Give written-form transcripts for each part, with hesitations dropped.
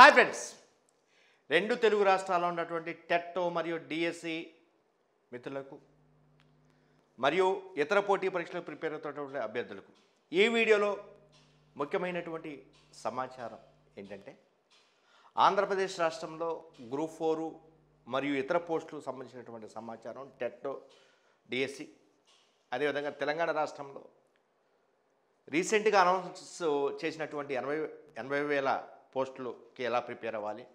Hi friends, రెండు తెలుగు రాష్ట్రాల్లో ఉన్నటువంటి టెట్ మరియు డిఎస్సి మిత్రులకు మరియు ఇతర పోటీ పరీక్షలకు ప్రిపేర్ అవుతున్నటువంటి అభ్యర్థులకు ఈ వీడియోలో ముఖ్యమైనటువంటి సమాచారం ఏంటంటే ఆంధ్రప్రదేశ్ రాష్ట్రంలో గ్రూప్ 4 మరియు ఇతర పోస్టులకు సంబంధించినటువంటి సమాచారం టెట్ డిఎస్సి, అదేవిధంగా తెలంగాణ రాష్ట్రంలో రీసెంట్గా అనౌన్స్ చేసినటువంటి 80,000 పోస్టులకి ఎలా ప్రిపేర్ అవ్వాలి,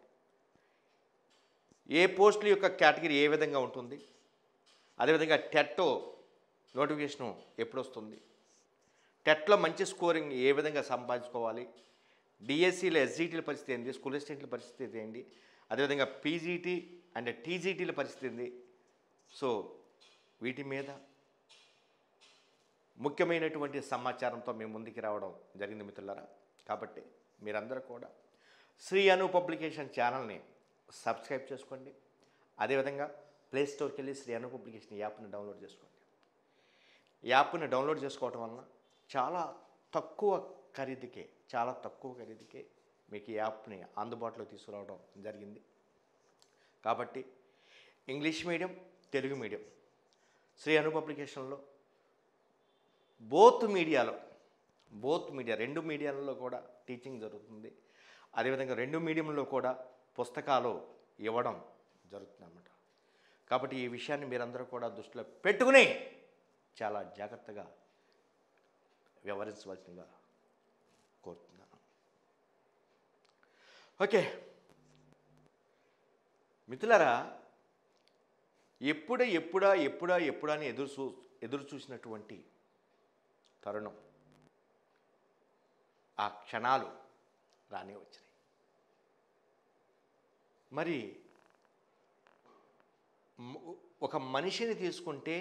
ఏ పోస్టుల యొక్క కేటగిరీ ఏ విధంగా ఉంటుంది, అదేవిధంగా టెట్ నోటిఫికేషను ఎప్పుడు వస్తుంది, టెట్లో మంచి స్కోరింగ్ ఏ విధంగా సంపాదించుకోవాలి, డిఎస్సీలో ఎస్జిటీల పరిస్థితి ఏంటి, స్కూల్ అసిస్టెంట్ల పరిస్థితి ఏంటి, అదేవిధంగా పీజీటీ అండ్ టీజీటీల పరిస్థితి ఏంటి. సో వీటి మీద ముఖ్యమైనటువంటి సమాచారంతో మేము ముందుకు రావడం జరిగింది మిత్రులారా. కాబట్టి మీరందరూ కూడా శ్రీ అను పబ్లికేషన్ ఛానల్ని సబ్స్క్రైబ్ చేసుకోండి. అదేవిధంగా ప్లే స్టోర్కి వెళ్ళి శ్రీ అను పబ్లికేషన్ యాప్ని డౌన్లోడ్ చేసుకోండి. యాప్ని డౌన్లోడ్ చేసుకోవటం వలన చాలా తక్కువ ఖరీదుకే మీకు ఈ యాప్ని అందుబాటులోకి తీసుకురావడం జరిగింది. కాబట్టి English medium, Telugu medium Shri Anu పబ్లికేషన్లో బోత్ మీడియా రెండు మీడియాలలో కూడా టీచింగ్ జరుగుతుంది. అదేవిధంగా రెండు మీడియంలో కూడా పుస్తకాలు ఇవ్వడం జరుగుతుంది అన్నమాట. కాబట్టి ఈ విషయాన్ని మీరందరూ కూడా దృష్టిలో పెట్టుకుని చాలా జాగ్రత్తగా వ్యవహరించవలసిందిగా కోరుతున్నాను. ఓకే మిత్రులారా, ఎప్పుడా అని ఎదురు చూసినటువంటి తరుణం, ఆ క్షణాలు రానే వచ్చినాయి. మరి ఒక మనిషిని తీసుకుంటే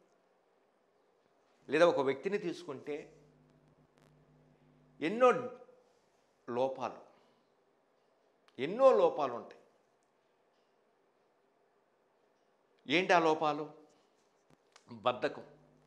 లేదా ఒక వ్యక్తిని తీసుకుంటే ఎన్నో లోపాలు ఉంటాయి. ఏంటి ఆ లోపాలు? బద్ధకం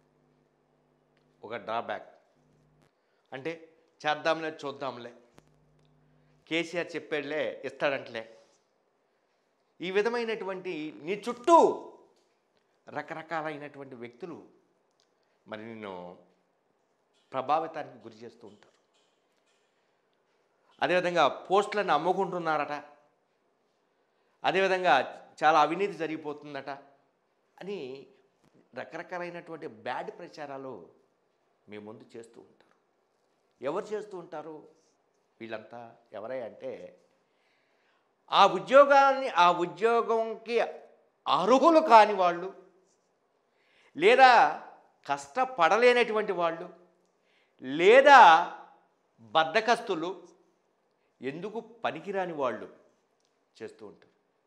ఒక డ్రాబ్యాక్. అంటే చేద్దాంలే చూద్దాంలే, కేసీఆర్ చెప్పాడులే ఇస్తాడంటలే, ఈ విధమైనటువంటి నీ చుట్టూ రకరకాలైనటువంటి వ్యక్తులు మరి నిన్ను ప్రభావితానికి గురి చేస్తూ ఉంటారు. అదేవిధంగా పోస్టులను అమ్ముకుంటున్నారట, అదేవిధంగా చాలా అవినీతి జరిగిపోతుందట అని రకరకాలైనటువంటి బ్యాడ్ ప్రచారాలు మీ ముందు చేస్తూ ఉంటారు. ఎవరు చేస్తూ ఉంటారు? వీళ్ళంతా ఎవరై అంటే ఆ ఉద్యోగంకి అర్హులు కాని వాళ్ళు, లేదా కష్టపడలేనటువంటి వాళ్ళు, లేదా బద్ధకస్తులు, ఎందుకు పనికిరాని వాళ్ళు చేస్తూ ఉంటారు.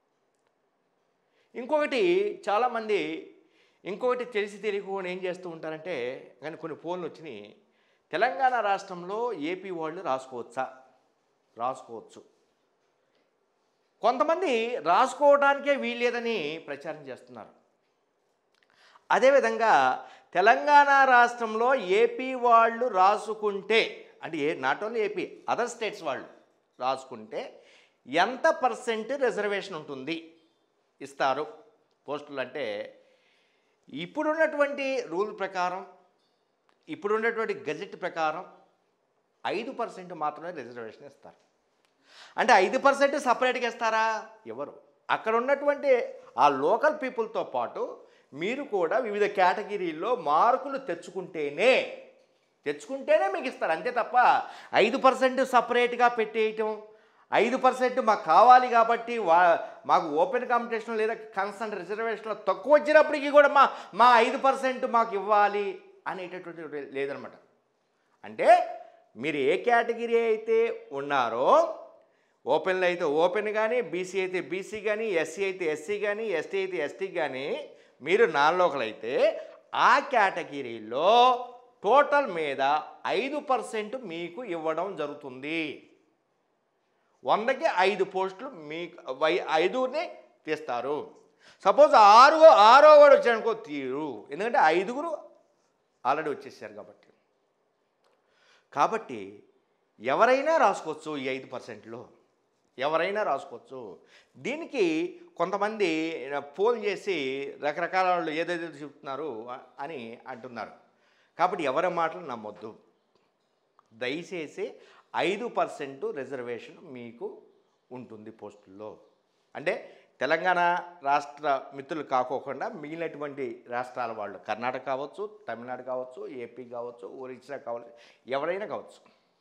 చాలామంది తెలిసి తెలియకుండా ఏం చేస్తూ ఉంటారంటే, కానీ కొన్ని ఫోన్లు వచ్చినాయి, తెలంగాణ రాష్ట్రంలో ఏపీ వాళ్ళు రాసుకోవచ్చు, కొంతమంది రాసుకోవడానికే వీల్లేదని ప్రచారం చేస్తున్నారు. అదేవిధంగా తెలంగాణ రాష్ట్రంలో ఏపీ వాళ్ళు రాసుకుంటే, అంటే not only AP, other states వాళ్ళు రాసుకుంటే ఎంత % రిజర్వేషన్ ఉంటుంది, ఇస్తారు పోస్టులు అంటే, ఇప్పుడున్నటువంటి రూల్ ప్రకారం, ఇప్పుడున్నటువంటి గజెట్ ప్రకారం 5% మాత్రమే రిజర్వేషన్ ఇస్తారు. అంటే 5% సపరేట్గా ఇస్తారా? ఎవరు? అక్కడ ఉన్నటువంటి ఆ లోకల్ పీపుల్తో పాటు మీరు కూడా వివిధ కేటగిరీల్లో మార్కులు తెచ్చుకుంటేనే మీకు ఇస్తారు. అంతే తప్ప 5% సపరేట్గా పెట్టేయటం, 5% మాకు కావాలి కాబట్టి మాకు ఓపెన్ కాంపిటీషన్ లేదా కన్సర్న్ రిజర్వేషన్లో తక్కువ వచ్చినప్పటికీ కూడా మా 5% మాకు ఇవ్వాలి అనేటటువంటి లేదనమాట. అంటే మీరు ఏ కేటగిరీ అయితే ఉన్నారో, ఓపెన్లో అయితే ఓపెన్ కానీ, బీసీ అయితే బీసీ కానీ, ఎస్సీ అయితే ఎస్సీ కానీ, ఎస్టీ అయితే ఎస్టీ కానీ, మీరు నాన్ లోకల్ అయితే ఆ కేటగిరీలో టోటల్ మీద 5% మీకు ఇవ్వడం జరుగుతుంది. 100కి 5 పోస్టులు మీకు 5ని తీస్తారు. సపోజ్ ఆరో వాడు వచ్చాడనుకో తీరు, ఎందుకంటే 5 ఆల్రెడీ వచ్చేసారు కాబట్టి ఎవరైనా రాసుకోవచ్చు ఈ 5%లో. ఎవరైనా రాసుకోవచ్చు. దీనికి కొంతమంది పోల్ చేసి రకరకాల వాళ్ళు ఏదైతే చెప్తున్నారు అని అంటున్నారు. కాబట్టి ఎవరి మాటలు నమ్మొద్దు. దయచేసి 5% రిజర్వేషన్ మీకు ఉంటుంది పోస్టుల్లో. అంటే తెలంగాణ రాష్ట్ర మిత్రులు కాకోకుండా మిగిలినటువంటి రాష్ట్రాల వాళ్ళు, కర్ణాటక కావచ్చు, తమిళనాడు కావచ్చు, ఏపీ కావచ్చు, ఒరిస్సా కావచ్చు, ఎవరైనా కావచ్చు.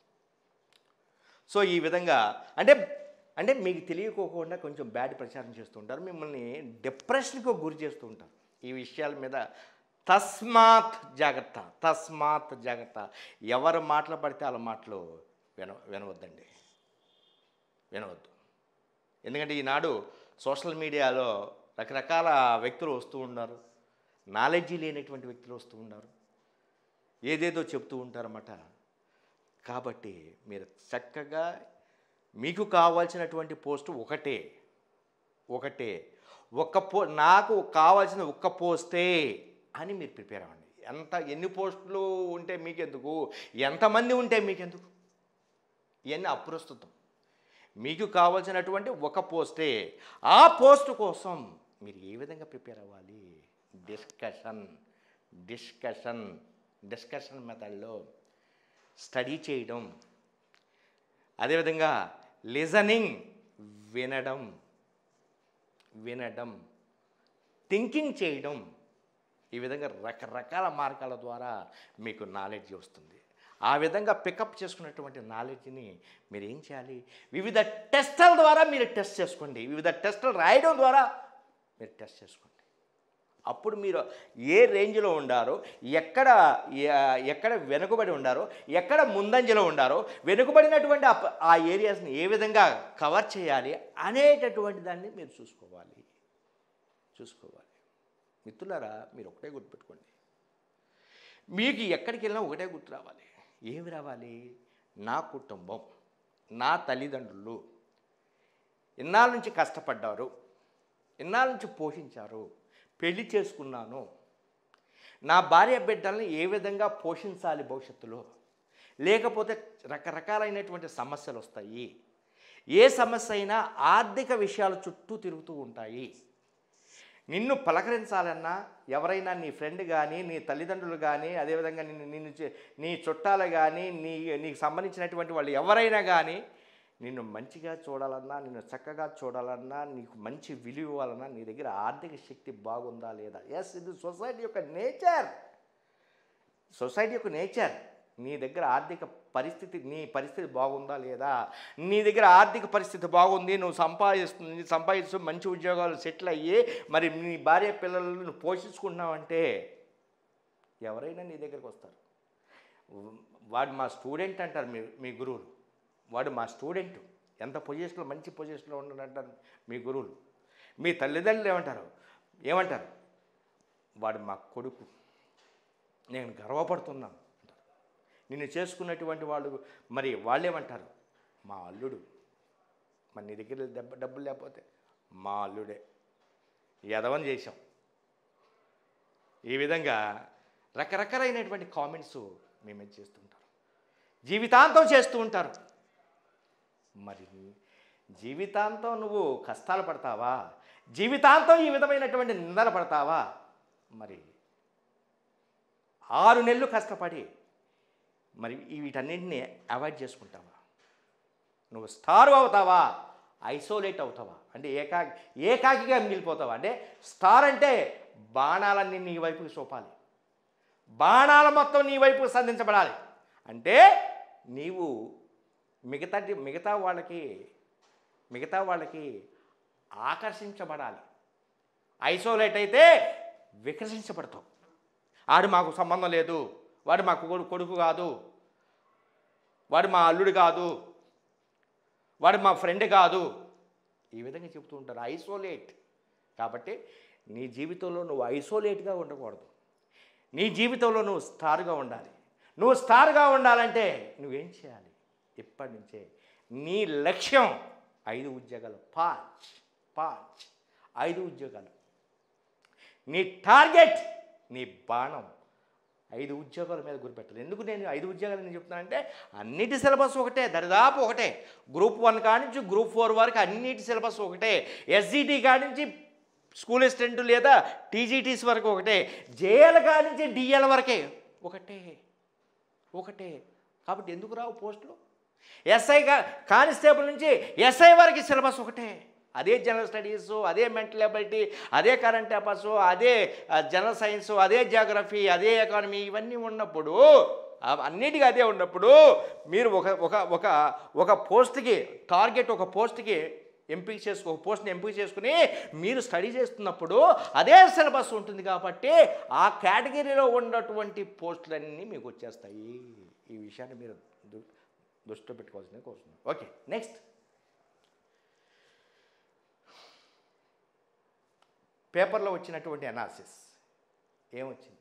సో ఈ విధంగా అంటే మీకు తెలియకోకుండా కొంచెం బ్యాడ్ ప్రచారం చేస్తూ ఉంటారు, మిమ్మల్ని డిప్రెషన్కు గురి చేస్తూ ఉంటారు. ఈ విషయాల మీద తస్మాత్ జాగ్రత్త. ఎవరు మాటలు పడితే వాళ్ళ మాటలు వినవద్దండి, వినవద్దు. ఎందుకంటే ఈనాడు సోషల్ మీడియాలో రకరకాల వ్యక్తులు వస్తూ ఉన్నారు, నాలెడ్జీ లేనటువంటి వ్యక్తులు వస్తూ ఉన్నారు, ఏదేదో చెప్తూ ఉంటారన్నమాట. కాబట్టి మీరు చక్కగా మీకు కావాల్సినటువంటి పోస్టు ఒకటే, నాకు కావాల్సిన ఒక్క పోస్టే అని మీరు ప్రిపేర్ అవ్వండి. ఎన్ని పోస్టులు ఉంటే మీకెందుకు, ఎంతమంది ఉంటే మీకెందుకు, ఇవన్నీ అప్రస్తుతం. మీకు కావాల్సినటువంటి ఒక పోస్టే. ఆ పోస్టు కోసం మీరు ఏ విధంగా ప్రిపేర్ అవ్వాలి? డిస్కషన్ మెథడ్లో స్టడీ చేయడం, అదేవిధంగా లిజనింగ్, వినడం, థింకింగ్ చేయడం, ఈ విధంగా రకరకాల మార్గాల ద్వారా మీకు నాలెడ్జ్ వస్తుంది. ఆ విధంగా పికప్ చేసుకున్నటువంటి నాలెడ్జ్ని మీరు ఏం చేయాలి? వివిధ టెస్టుల ద్వారా మీరు టెస్ట్ చేసుకోండి. వివిధ టెస్టులు రాయడం ద్వారా మీరు టెస్ట్ చేసుకోండి. అప్పుడు మీరు ఏ రేంజ్లో ఉండారో, ఎక్కడ వెనుకబడి ఉండారో, ఎక్కడ ముందంజలో ఉండారో, వెనుకబడినటువంటి ఆ ఏరియాస్ని ఏ విధంగా కవర్ చేయాలి అనేటటువంటి దాన్ని మీరు చూసుకోవాలి. మిత్రులారా, మీరు ఒకటే గుర్తుపెట్టుకోండి, మీకు ఎక్కడికి వెళ్ళినా ఒకటే గుర్తు రావాలి. ఏమి రావాలి? నా కుటుంబం, నా తల్లిదండ్రులు ఇన్నాళ్ళ నుంచి కష్టపడ్డారు, ఇన్నాళ్ళ నుంచి పోషించారు, పెళ్లి చేసుకున్నాను, నా భార్య బిడ్డల్ని ఏ విధంగా పోషించాలి భవిష్యత్తులో, లేకపోతే రకరకాలైనటువంటి సమస్యలు వస్తాయి. ఏ సమస్య అయినా ఆర్థిక విషయాల చుట్టూ తిరుగుతూ ఉంటాయి. నిన్ను పలకరించాలన్నా ఎవరైనా, నీ ఫ్రెండ్ కానీ, నీ తల్లిదండ్రులు కానీ, అదేవిధంగా నీ చుట్టాలు కానీ, నీకు సంబంధించినటువంటి వాళ్ళు ఎవరైనా కానీ నిన్ను మంచిగా చూడాలన్నా, నిన్ను చక్కగా చూడాలన్నా, నీకు మంచి విలువ ఇవ్వాలన్నా నీ దగ్గర ఆర్థిక శక్తి బాగుందా లేదా? ఎస్, ఇది సొసైటీ యొక్క నేచర్. నీ దగ్గర ఆర్థిక పరిస్థితి, నీ పరిస్థితి బాగుందా లేదా? నీ దగ్గర ఆర్థిక పరిస్థితి బాగుంది, నువ్వు సంపాదిస్తూ మంచి ఉద్యోగాలు సెటిల్ అయ్యి మరి నీ భార్య పిల్లలను పోషించుకుంటున్నావంటే ఎవరైనా నీ దగ్గరికి వస్తారు. వాడు మా స్టూడెంట్ అంటారు మీ గురువులు. వాడు మా స్టూడెంట్, ఎంత పొజిషన్లో, మంచి పొజిషన్లో ఉన్నాడంటారు మీ గురువులు. మీ తల్లిదండ్రులు ఏమంటారు? వాడు మా కొడుకు, నేను గర్వపడుతున్నాను అంటారు. నిన్ను చేసుకున్నటువంటి వాళ్ళు మరి వాళ్ళేమంటారు? మా అల్లుడు. మరి నీ దగ్గర డబ్బులు లేకపోతే మా అల్లుడే, ఎదవని చేశాం. ఈ విధంగా రకరకాలైనటువంటి కామెంట్స్ మేమే చేస్తుంటారు, జీవితాంతం చేస్తూ ఉంటారు. మరి జీవితాంతం నువ్వు కష్టాలు పడతావా? జీవితాంతం ఈ విధమైనటువంటి నిందలు పడతావా? మరి 6 నెలలు కష్టపడి మరి వీటన్నింటినీ అవాయిడ్ చేసుకుంటావా? నువ్వు స్టార్ అవుతావా? ఐసోలేట్ అవుతావా? అంటే ఏకాకిగా మిగిలిపోతావా? అంటే స్టార్ అంటే బాణాలన్నీ నీ వైపుకి చూపాలి, బాణాల మొత్తం నీ వైపు సంధించబడాలి. అంటే నీవు మిగతా వాళ్ళకి ఆకర్షించబడాలి. ఐసోలేట్ అయితే వికర్షించబడతావు. ఆడు మాకు సంబంధం లేదు, వాడు మాకు కొడుకు కాదు, వాడు మా అల్లుడు కాదు, వాడు మా ఫ్రెండ్ కాదు, ఈ విధంగా చెప్తూ ఉంటారు. ఐసోలేట్. కాబట్టి నీ జీవితంలో నువ్వు ఐసోలేట్గా ఉండకూడదు. నీ జీవితంలో నువ్వు స్టార్గా ఉండాలి. నువ్వు స్టార్గా ఉండాలంటే నువ్వేం చేయాలి? ఇప్పటి నుంచే నీ లక్ష్యం 5 ఉద్యోగాలు. పాంచ్ 5 ఉద్యోగాలు. నీ టార్గెట్, నీ బాణం 5 ఉద్యోగాల మీద గురిపెట్టాలి. ఎందుకు నేను 5 ఉద్యోగాలు నేను చెప్తున్నానంటే అన్నిటి సిలబస్ ఒకటే, దరిదాపు ఒకటే. గ్రూప్ 1 కానించి గ్రూప్ 4 వరకు అన్నిటి సిలబస్ ఒకటే. ఎస్జిటి కానించి స్కూల్ అసిస్టెంట్ లేదా టీజీటీస్ వరకు ఒకటే. జేఎల్ కానించి డిఎల్ వరకే ఒకటే ఒకటే. కాబట్టి ఎందుకు రావు పోస్టులు? ఎస్ఐ కానిస్టేబుల్ నుంచి ఎస్ఐ వరకు సిలబస్ ఒకటే. అదే జనరల్ స్టడీస్, అదే మెంటల్ ఎబిలిటీ, అదే కరెంట్ అఫైర్స్, అదే జనరల్ సైన్స్, అదే జియోగ్రఫీ, అదే ఎకానమీ, ఇవన్నీ ఉన్నప్పుడు అన్నిటికీ అదే ఉన్నప్పుడు మీరు ఒక పోస్ట్కి టార్గెట్, ఒక పోస్ట్కి ఒక పోస్ట్ని ఎంపిక చేసుకుని మీరు స్టడీ చేస్తున్నప్పుడు అదే సిలబస్ ఉంటుంది. కాబట్టి ఆ కేటగిరీలో ఉన్నటువంటి పోస్టులన్నీ మీకు వచ్చేస్తాయి. ఈ విషయాన్ని మీరు దృష్టిలో పెట్టుకోవాల్సిన కోరుతున్నాను. ఓకే, నెక్స్ట్ పేపర్లో వచ్చినటువంటి అనాలిసిస్ ఏమొచ్చింది?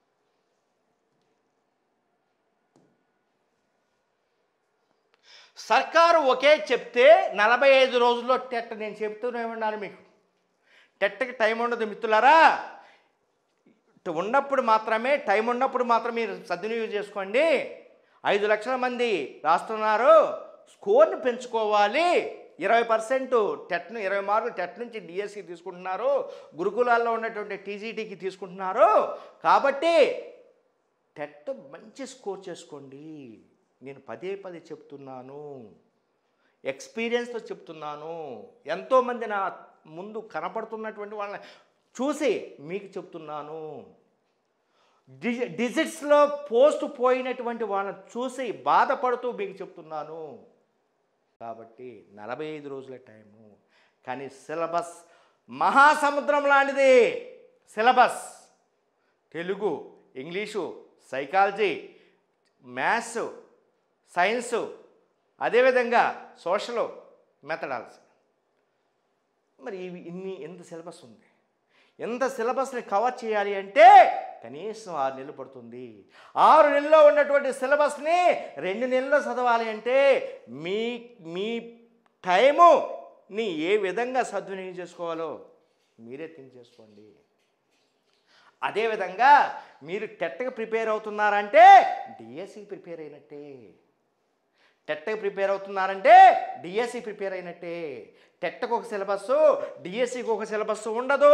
సర్కారు ఒకే చెప్తే 45 రోజుల్లో టెట్. నేను చెప్తూనే ఉన్నాను మీకు, టెట్కి టైం ఉండదు మిత్రులారా. ఉన్నప్పుడు మాత్రమే, టైం ఉన్నప్పుడు మాత్రమే మీరు సద్వినియోగం చేసుకోండి. 5 లక్షల మంది రాస్తున్నారు, స్కోర్ని పెంచుకోవాలి. 20% టెట్ను, 20 మార్కులు టెట్ నుంచి డిఎస్సికి తీసుకుంటున్నారు, గురుకులాల్లో ఉన్నటువంటి టీజీటీకి తీసుకుంటున్నారు. కాబట్టి టెట్ మంచి స్కోర్ చేసుకోండి. నేను పదే చెప్తున్నాను, ఎక్స్పీరియన్స్తో చెప్తున్నాను. ఎంతోమంది నా ముందు కనపడుతున్నటువంటి వాళ్ళని చూసి మీకు చెప్తున్నాను. డిజిట్స్లో పోస్ట్ పోయినటువంటి వాళ్ళని చూసి బాధపడుతూ మీకు చెప్తున్నాను. కాబట్టి 45 రోజుల టైము, కానీ సిలబస్ మహాసముద్రం లాంటిది. Syllabus Telugu, English, psychology, maths, science, అదేవిధంగా సోషల్, మెథడాలజీ. మరి ఎంత సిలబస్ ఉంది? ఎంత సిలబస్ని కవర్ చేయాలి అంటే కనీసం 6 నెలలు పడుతుంది. 6 నెలల్లో ఉన్నటువంటి సిలబస్ని 2 నెలల్లో చదవాలి అంటే మీ టైముని ఏ విధంగా సద్వినియోగం చేసుకోవాలో మీరే థింక్ చేసుకోండి. అదేవిధంగా మీరు టెట్కి ప్రిపేర్ అవుతున్నారంటే డిఎస్సికి ప్రిపేర్ అయినట్టే. టెట్కి ప్రిపేర్ అవుతున్నారంటే డిఎస్సి ప్రిపేర్ అయినట్టే. టెట్కి ఒక సిలబస్సు, డిఎస్సికి ఒక సిలబస్సు ఉండదు.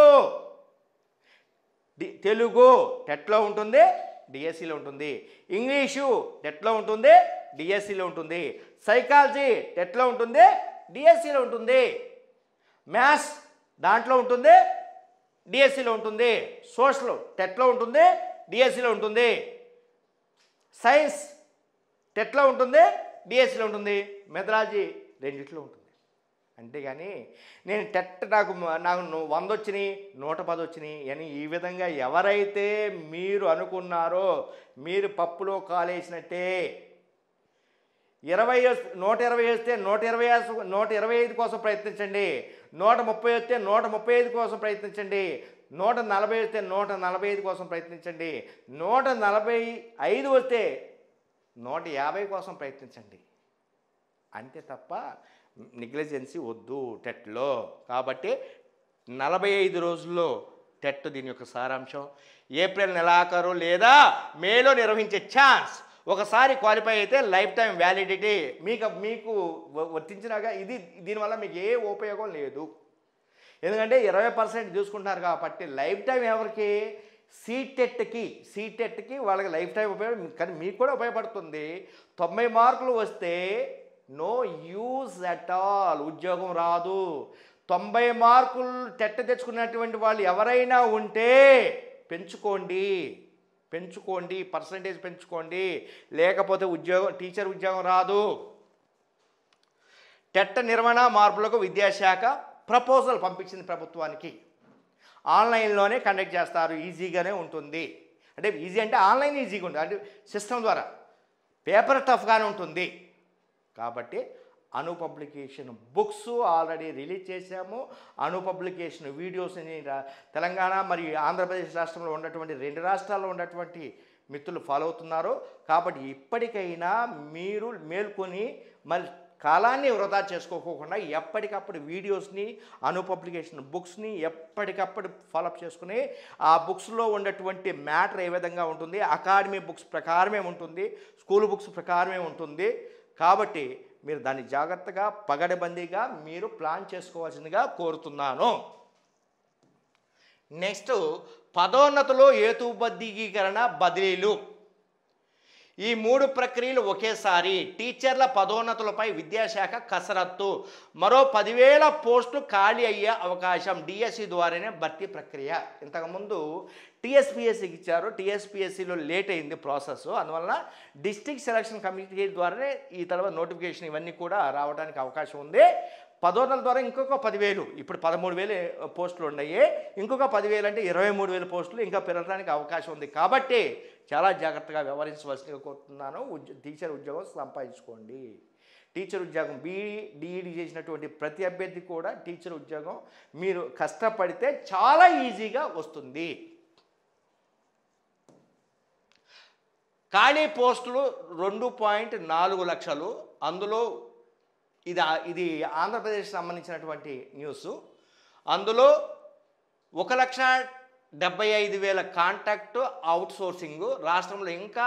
తెలుగు టెట్లో ఉంటుంది, డిఎస్సిలో ఉంటుంది. ఇంగ్లీషు టెట్లో ఉంటుంది, డిఎస్సిలో ఉంటుంది. సైకాలజీ టెట్లో ఉంటుంది, డిఎస్సిలో ఉంటుంది. మ్యాథ్స్ దాంట్లో ఉంటుంది, డిఎస్సిలో ఉంటుంది. సోషల్ టెట్లో ఉంటుంది, డిఎస్సిలో ఉంటుంది. సైన్స్ టెట్లో ఉంటుంది, డిఎస్సిలో ఉంటుంది. మెథడాలజీ రెండిట్లో ఉంటుంది. అంతేగాని నేను టెట్ నాకు 100 వచ్చినాయి, 110 వచ్చినాయి అని ఈ విధంగా ఎవరైతే మీరు అనుకున్నారో మీరు పప్పులో కాలేసినట్టే. 120 వస్తే 125 కోసం ప్రయత్నించండి. 130 వస్తే 135 కోసం ప్రయత్నించండి. 140 వస్తే 145 కోసం ప్రయత్నించండి. 145 వస్తే 150 కోసం ప్రయత్నించండి. అంతే తప్ప నెగ్లిజెన్సీ వద్దు టెట్లో. కాబట్టి 45 రోజుల్లో టెట్ దీని యొక్క సారాంశం. ఏప్రిల్ నెలాఖరు లేదా మేలో నిర్వహించే ఛాన్స్. ఒకసారి క్వాలిఫై అయితే లైఫ్ టైం వ్యాలిడిటీ మీకు వర్తించినాక దీనివల్ల మీకు ఏ ఉపయోగం లేదు. ఎందుకంటే 20% తీసుకుంటున్నారు కాబట్టి లైఫ్ టైం ఎవరికి? సీటెట్కి వాళ్ళకి లైఫ్ టైం ఉపయోగం. కానీ మీకు కూడా ఉపయోగపడుతుంది. 90 మార్కులు వస్తే నో యూజ్ అట్ ఆల్, ఉద్యోగం రాదు. 90 మార్కులు టెట్ తెచ్చుకున్నటువంటి వాళ్ళు ఎవరైనా ఉంటే పెంచుకోండి, పర్సంటేజ్ పెంచుకోండి. లేకపోతే టీచర్ ఉద్యోగం రాదు. టెట్ నిర్వహణ మార్పులకు విద్యాశాఖ ప్రపోజల్ పంపించింది ప్రభుత్వానికి. ఆన్లైన్లోనే కండక్ట్ చేస్తారు, ఈజీగానే ఉంటుంది. అంటే ఈజీ అంటే ఆన్లైన్ ఈజీగా ఉంటుంది, అంటే సిస్టమ్ ద్వారా. పేపర్ టఫ్గానే ఉంటుంది. కాబట్టి Anu publication books already release చేశాము. అను పబ్లికేషన్ వీడియోస్ని తెలంగాణ మరియు ఆంధ్రప్రదేశ్ రాష్ట్రంలో ఉన్నటువంటి 2 రాష్ట్రాల్లో ఉన్నటువంటి మిత్రులు ఫాలో అవుతున్నారు. కాబట్టి ఇప్పటికైనా మీరు మేల్కొని మరి కాలాన్ని వృధా చేసుకోకుండా ఎప్పటికప్పుడు వీడియోస్ని పబ్లికేషన్ బుక్స్ని ఎప్పటికప్పుడు ఫాలోఅప్ చేసుకుని ఆ బుక్స్లో ఉన్నటువంటి మ్యాటర్ ఏ విధంగా ఉంటుంది, అకాడమీ బుక్స్ ప్రకారమే ఉంటుంది, స్కూల్ బుక్స్ ప్రకారమే ఉంటుంది. కాబట్టి మీరు దాన్ని జాగ్రత్తగా పగడబందీగా మీరు ప్లాన్ చేసుకోవాల్సిందిగా కోరుతున్నాను. నెక్స్ట్, పదోన్నతులు హేతుబద్ధీకరణ బదిలీలు. ఈ 3 ప్రక్రియలు ఒకేసారి. టీచర్ల పదోన్నతులపై విద్యాశాఖ కసరత్తు. మరో 10,000 పోస్టులు ఖాళీ అయ్యే అవకాశం. డిఎస్సి ద్వారానే భర్తీ ప్రక్రియ. ఇంతకుముందు టీఎస్పీఎస్సికి ఇచ్చారు, టీఎస్పీఎస్సిలో లేట్ అయింది ప్రాసెస్. అందువలన డిస్ట్రిక్ట్ సెలక్షన్ కమిటీ ద్వారానే ఈ తర్వాత నోటిఫికేషన్ ఇవన్నీ కూడా రావడానికి అవకాశం ఉంది. పదోన్నతుల ద్వారా ఇంకొక 10,000, ఇప్పుడు 13,000 పోస్టులు ఉన్నాయి, ఇంకొక 10,000 అంటే 23,000 పోస్టులు ఇంకా పెరగడానికి అవకాశం ఉంది. కాబట్టి చాలా జాగ్రత్తగా వ్యవహరించవలసిందిగా కోరుతున్నాను. టీచర్ ఉద్యోగం సంపాదించుకోండి. టీచర్ ఉద్యోగం డిఈడి చేసినటువంటి ప్రతి అభ్యర్థి కూడా టీచర్ ఉద్యోగం మీరు కష్టపడితే చాలా ఈజీగా వస్తుంది. ఖాళీ పోస్టులు 2.4 లక్షలు. అందులో ఇది ఆంధ్రప్రదేశ్ సంబంధించినటువంటి న్యూస్. అందులో 1,75,000 కాంట్రాక్ట్ అవుట్సోర్సింగ్. రాష్ట్రంలో ఇంకా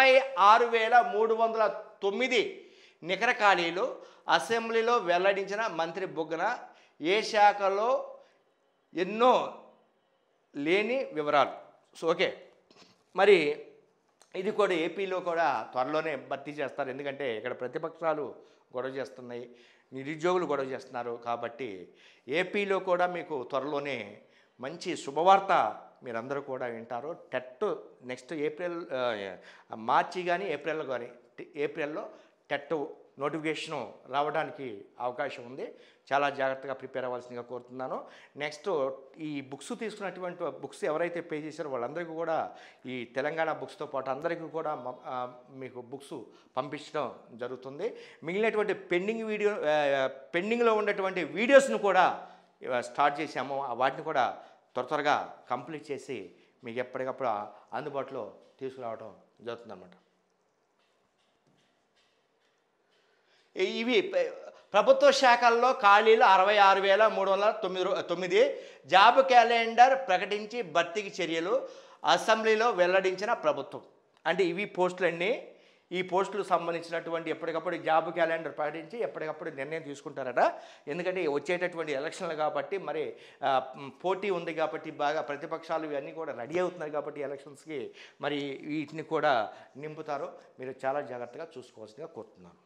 66,309 నికర ఖాళీలు. అసెంబ్లీలో వెల్లడించిన మంత్రి బుగ్గన ఏ శాఖలో ఎన్నో లేని వివరాలు. సో ఓకే, మరి ఇది కూడా ఏపీలో కూడా త్వరలోనే భర్తీ చేస్తారు. ఎందుకంటే ఇక్కడ ప్రతిపక్షాలు గొడవ చేస్తున్నాయి, నిరుద్యోగులు గొడవ చేస్తున్నారు. కాబట్టి ఏపీలో కూడా మీకు త్వరలోనే మంచి శుభవార్త మీరందరూ కూడా వింటారు. టెట్ నెక్స్ట్ మార్చి కానీ ఏప్రిల్లో టెట్ నోటిఫికేషను రావడానికి అవకాశం ఉంది. చాలా జాగ్రత్తగా ప్రిపేర్ అవ్వాల్సిందిగా కోరుతున్నాను. నెక్స్ట్, ఈ బుక్స్ తీసుకున్నటువంటి బుక్స్ ఎవరైతే పే చేశారో వాళ్ళందరికీ కూడా ఈ తెలంగాణ బుక్స్తో పాటు అందరికీ కూడా మీకు బుక్స్ పంపించడం జరుగుతుంది. మిగిలినటువంటి పెండింగ్లో ఉన్నటువంటి వీడియోస్ను కూడా స్టార్ట్ చేశాము. వాటిని కూడా త్వరగా కంప్లీట్ చేసి మీకు ఎప్పటికప్పుడు అందుబాటులో తీసుకురావడం జరుగుతుందన్నమాట. ఇవి ప్రభుత్వ శాఖల్లో ఖాళీలు 66,309. జాబ్ క్యాలెండర్ ప్రకటించి భర్తీకి చర్యలు. అసెంబ్లీలో వెల్లడించిన ప్రభుత్వం. అంటే ఇవి పోస్టులన్నీ. ఈ పోస్టులకు సంబంధించినటువంటి ఎప్పటికప్పుడు జాబ్ క్యాలెండర్ ప్రకటించి ఎప్పటికప్పుడు నిర్ణయం తీసుకుంటారట. ఎందుకంటే వచ్చేటటువంటి ఎలక్షన్లు కాబట్టి మరి పోటీ ఉంది కాబట్టి బాగా ప్రతిపక్షాలు ఇవన్నీ కూడా రెడీ అవుతున్నారు కాబట్టి ఎలక్షన్స్కి మరి వీటిని కూడా నింపుతారు. మీరు చాలా జాగ్రత్తగా చూసుకోవాల్సిందిగా కోరుతున్నాను.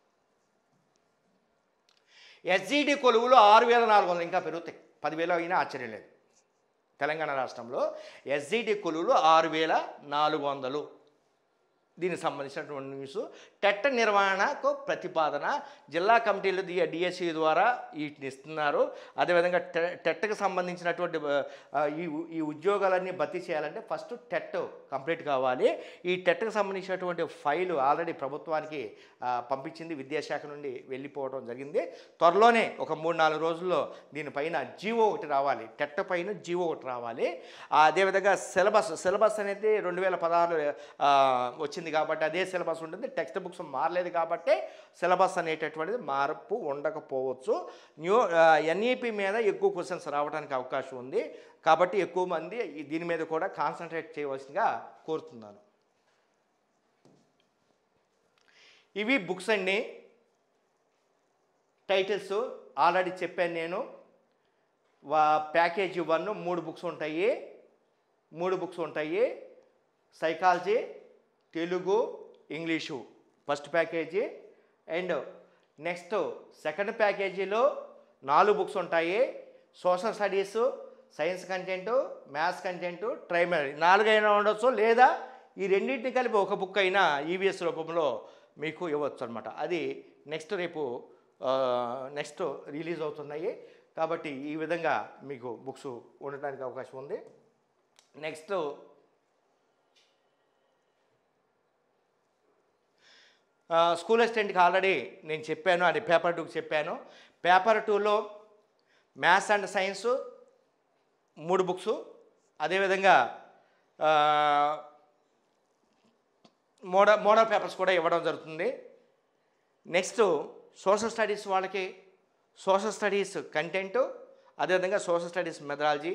ఎస్జిడి కొలువులు 6,400 ఇంకా పెరుగుతాయి. 10,000 అయినా ఆశ్చర్యం లేదు. తెలంగాణ రాష్ట్రంలో ఎస్జిడి కొలువులు 6,400. దీనికి సంబంధించినటువంటి న్యూస్. టెట్ నిర్వహణకు ప్రతిపాదన. జిల్లా కమిటీలు డిఎస్సి ద్వారా వీటిని ఇస్తున్నారు. అదేవిధంగా టెట్కి సంబంధించినటువంటి ఈ ఉద్యోగాలన్నీ భర్తీ చేయాలంటే ఫస్ట్ టెట్ కంప్లీట్ కావాలి. ఈ టెట్కి సంబంధించినటువంటి ఫైలు ఆల్రెడీ ప్రభుత్వానికి పంపించింది, విద్యాశాఖ నుండి వెళ్ళిపోవడం జరిగింది. త్వరలోనే ఒక 3-4 రోజుల్లో దీనిపైన జీవో ఒకటి రావాలి, టెట్ పైన జీవో ఒకటి రావాలి. అదేవిధంగా సిలబస్ అనేది 2016 వచ్చింది కాబట్టి అదే సిలబస్ ఉంటుంది. టెక్స్ట్ బుక్స్ మారలేదు కాబట్టి సిలబస్ అనేటటువంటిది మార్పు ఉండకపోవచ్చు. ఎన్ఈపి మీద ఎక్కువ క్వశ్చన్స్ రావడానికి అవకాశం ఉంది. కాబట్టి ఎక్కువ మంది దీని మీద కూడా కాన్సన్ట్రేట్ చేయవలసిందిగా కోరుతున్నాను. ఇవి బుక్స్ అండి. టైటిల్స్ ఆల్రెడీ చెప్పాను నేను. ప్యాకేజీ 1 3 బుక్స్ ఉంటాయి. Psychology, Telugu, English first package. And next second ప్యాకేజీలో 4 బుక్స్ ఉంటాయి. Social studies, science content, maths content, primary 4 అయినా ఉండొచ్చు, లేదా ఈ రెండింటిని కలిపి ఒక బుక్ అయినా ఈవీఎస్ రూపంలో మీకు ఇవ్వచ్చు అనమాట. అది నెక్స్ట్ రిలీజ్ అవుతున్నాయి. కాబట్టి ఈ విధంగా మీకు బుక్స్ ఉండటానికి అవకాశం ఉంది. నెక్స్ట్ స్కూల్ అసిస్టెంట్కి ఆల్రెడీ నేను చెప్పాను, అది పేపర్ 2కి చెప్పాను. పేపర్ 2లో మ్యాథ్స్ అండ్ సైన్స్ 3 బుక్స్, అదేవిధంగా మోడల్ పేపర్స్ కూడా ఇవ్వడం జరుగుతుంది. నెక్స్ట్ సోషల్ స్టడీస్ వాళ్ళకి సోషల్ స్టడీస్ కంటెంటు, అదేవిధంగా social studies methodology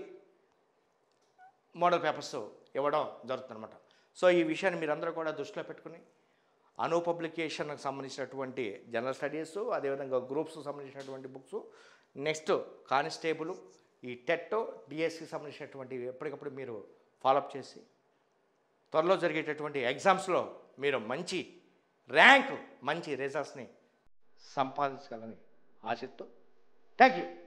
model papers ఇవ్వడం జరుగుతుందన్నమాట. సో ఈ విషయాన్ని మీరందరూ కూడా దృష్టిలో పెట్టుకుని అను పబ్లికేషన్కి సంబంధించినటువంటి జనరల్ స్టడీస్, అదేవిధంగా గ్రూప్స్కి సంబంధించినటువంటి బుక్స్, నెక్స్ట్ కానిస్టేబుల్, ఈ టెట్, డిఎస్సికి సంబంధించినటువంటి ఎప్పటికప్పుడు మీరు ఫాలోఅప్ చేసి త్వరలో జరిగేటటువంటి ఎగ్జామ్స్లో మీరు మంచి ర్యాంక్, మంచి రిజల్ట్స్ని సంపాదించగలని ఆశిస్తూ థ్యాంక్ యూ.